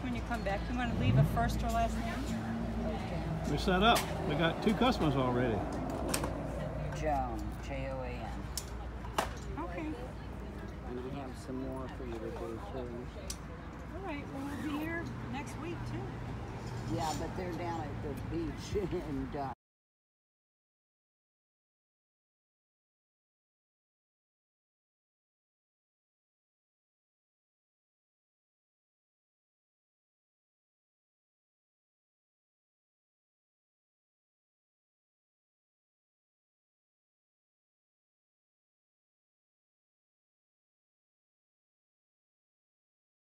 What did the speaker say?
when you come back. You want to leave a first or last name? We're set up. We got 2 customers already. Joan, J-O-A-N. Okay. And we have some more for you to do too. All right. Well, we'll be here next week too. Yeah, but they're down at the beach in